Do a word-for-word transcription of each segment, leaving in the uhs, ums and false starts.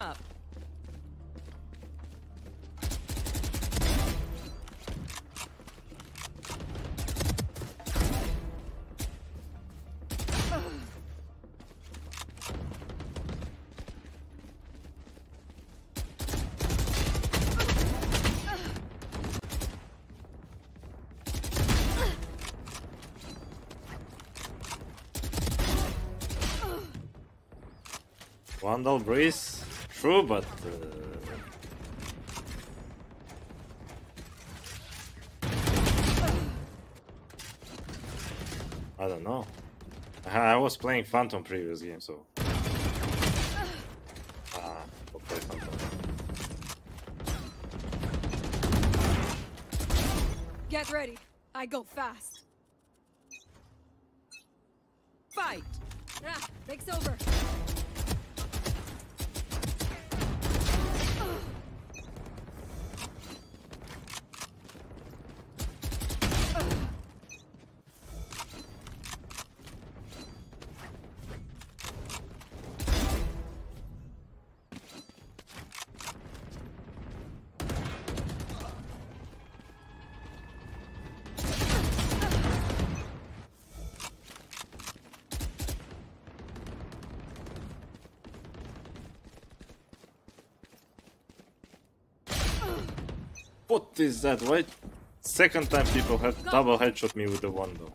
Up. Vandal Breeze, true, but uh... I don't know. I was playing Phantom previous game, so ah, I'll play Phantom. Get ready. I go fast. Fight. Ah, take's over. What is that? Why? Second time people had double headshot me with the one though.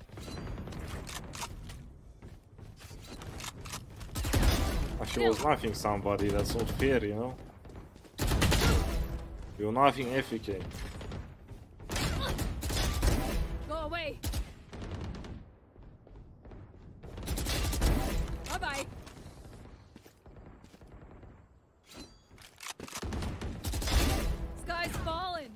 She was knifing somebody, that's not fair, you know? You're knifing F K. Go away. Bye bye. Sky's falling.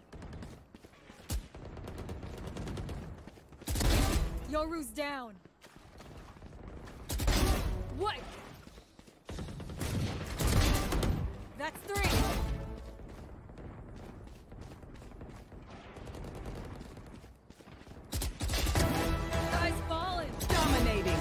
Yoru's down. What? That's three. Guy's falling. Dominating.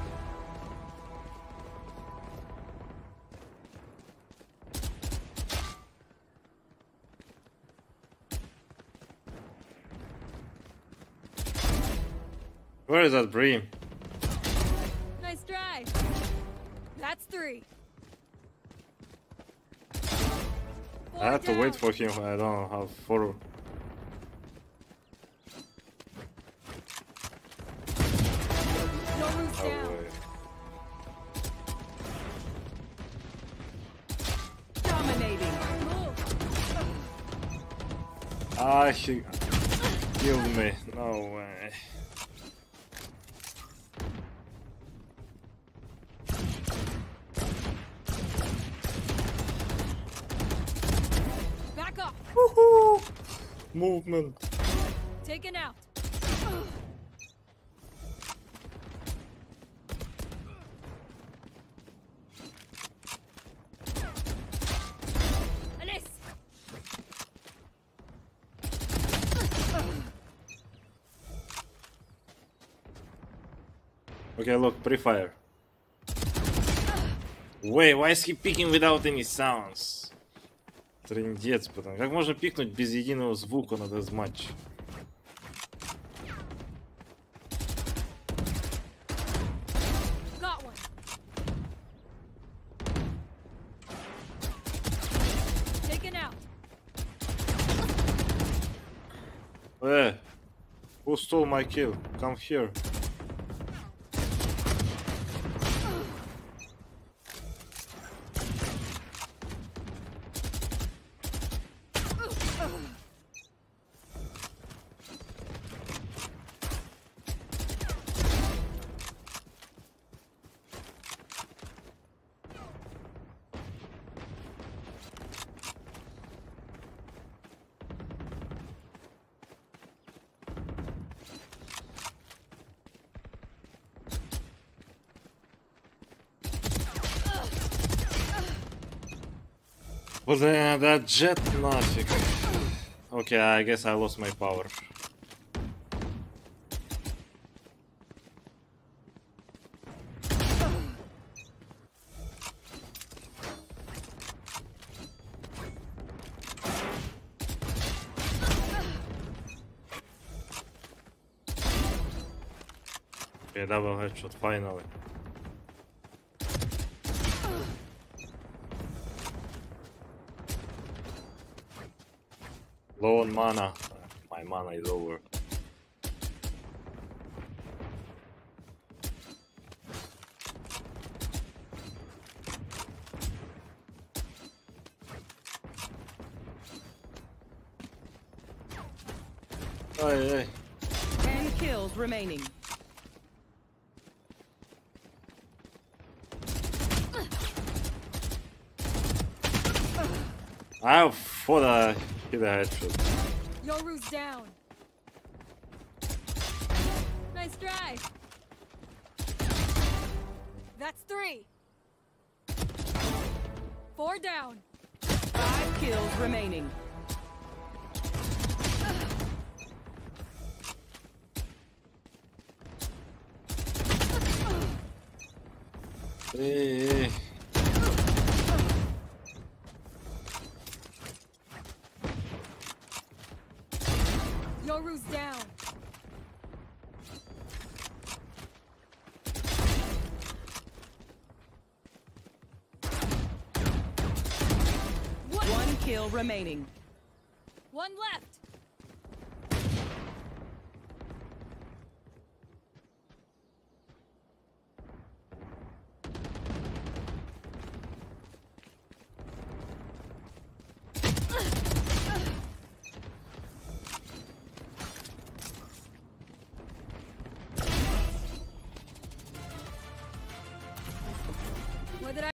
Where is that Bream? Nice try. That's three. I have to wait for him. I don't have four. Yoru's Oh, down. wait. Dominating. Ah, he killed me. No way. Back up. Woohoo! Movement. Taken out. Anis. Okay, look, pre-fire. Wait, why is he picking without any sounds? Трындец, потому как можно пикнуть без единого звука на дезматч? Got one. Taken out. Э, who stole my kill? Come here. Well, then that jet нафиг. Okay, I guess I lost my power. Okay, double headshot finally. Low on mana. My mana is over. Hey, hey. Ten kills remaining. I thought I hit a headshot. Yoru's down. Nice drive. That's three. Four down. Five kills remaining. Hey, hey. Yoru's down. One kill remaining. One left.